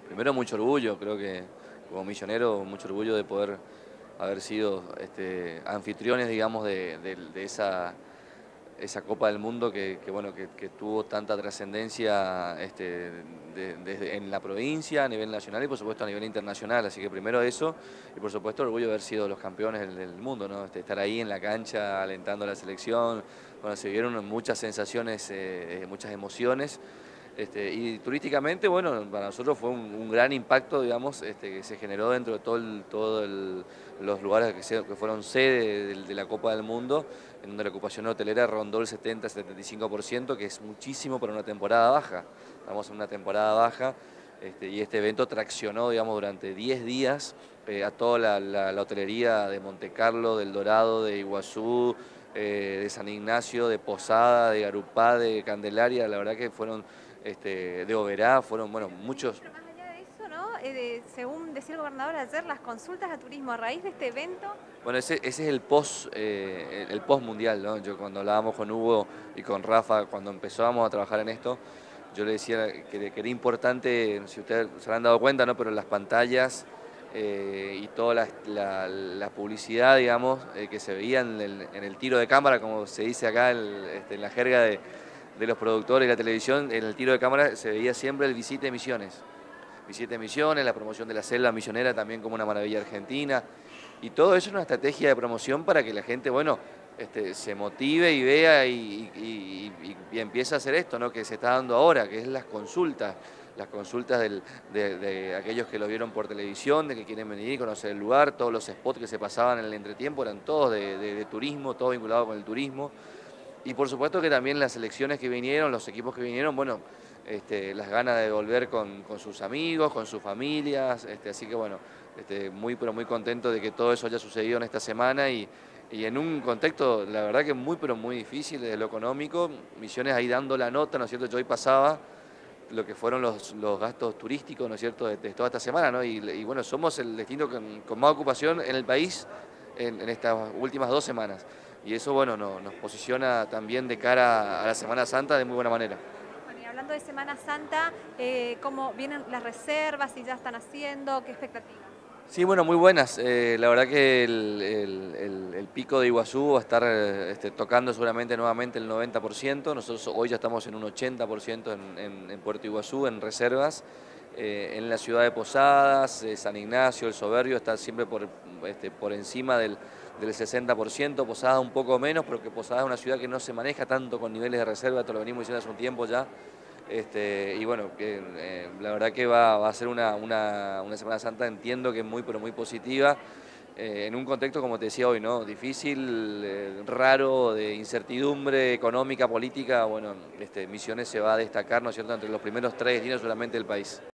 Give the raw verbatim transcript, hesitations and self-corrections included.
Primero, mucho orgullo, creo que como misionero, mucho orgullo de poder haber sido este, anfitriones, digamos, de, de- de esa, esa Copa del Mundo que, que, bueno, que, que tuvo tanta trascendencia este, de- desde en la provincia, a nivel nacional y por supuesto a nivel internacional. Así que primero eso y por supuesto el orgullo de haber sido los campeones del, del mundo, ¿no? Este, estar ahí en la cancha alentando a la selección. Bueno, se vieron muchas sensaciones, eh, eh, muchas emociones. Este, y turísticamente, bueno, para nosotros fue un, un gran impacto, digamos, este, que se generó dentro de todo el- todo el- los lugares que, se- que fueron sede de, de la Copa del Mundo, en donde la ocupación hotelera rondó el setenta a setenta y cinco por ciento, que es muchísimo para una temporada baja. Estamos en una temporada baja, este, y este evento traccionó, digamos, durante diez días eh, a toda la, la- la hotelería de Monte Carlo, del Dorado, de Iguazú, eh, de San Ignacio, de Posada, de Garupá, de Candelaria. La verdad que fueron este, de Oberá, fueron, bueno, muchos. Ministro, más allá de eso, ¿no? Eh, de- según decía el gobernador ayer, las consultas a turismo a raíz de este evento. Bueno, ese, ese es el post, eh, el post mundial, ¿no? Yo cuando hablábamos con Hugo y con Rafa, cuando empezábamos a trabajar en esto, yo le decía que, que era importante, si ustedes se han dado cuenta, ¿no? Pero las pantallas eh, y toda la, la- la publicidad, digamos, eh, que se veía en el, en el tiro de cámara, como se dice acá el- este, en la jerga de, de los productores y la televisión, en el tiro de cámara se veía siempre el Visite Misiones. Visite Misiones, la promoción de la selva misionera también como una maravilla argentina. Y todo eso es una estrategia de promoción para que la gente, bueno, este, se motive y vea y, y- y- y empiece a hacer esto, ¿no? Que se está dando ahora, que es las consultas. Las consultas del- de, de aquellos que lo vieron por televisión, de que quieren venir y conocer el lugar, todos los spots que se pasaban en el entretiempo eran todos de, de- de turismo, todo vinculado con el turismo. Y por supuesto que también las selecciones que vinieron, los equipos que vinieron, bueno, este, las ganas de volver con, con sus amigos, con sus familias, este, así que bueno, este, muy pero muy contento de que todo eso haya sucedido en esta semana y, y en un contexto, la verdad que muy pero muy difícil desde lo económico, Misiones ahí dando la nota, ¿no es cierto? Yo hoy pasaba lo que fueron los, los gastos turísticos, ¿no es cierto?, de, de toda esta semana, ¿no? Y, y bueno, somos el destino con, con más ocupación en el país en, en estas últimas dos semanas. Y eso, bueno, no- nos posiciona también de cara a la Semana Santa de muy buena manera. Bueno, y hablando de Semana Santa, eh, ¿cómo vienen las reservas? ¿Si ya están haciendo? ¿Qué expectativas? Sí, bueno, muy buenas. Eh, la verdad que el, el- el- el pico de Iguazú va a estar eh, este, tocando seguramente nuevamente el noventa por ciento. Nosotros hoy ya estamos en un ochenta por ciento en, en- en Puerto Iguazú, en reservas. Eh, en la ciudad de Posadas, eh, San Ignacio, el Soberbio está siempre por, este, por encima del, del sesenta por ciento. Posadas un poco menos, pero que Posadas es una ciudad que no se maneja tanto con niveles de reserva, esto lo venimos diciendo hace un tiempo ya. Este, y bueno, que, eh, la verdad que va, va a ser una, una, una Semana Santa, entiendo que muy, pero muy positiva, eh, en un contexto, como te decía hoy, ¿no? Difícil, eh, raro, de incertidumbre económica, política. Bueno, este, Misiones se va a destacar, ¿no es cierto?, entre los primeros tres destinos solamente del país.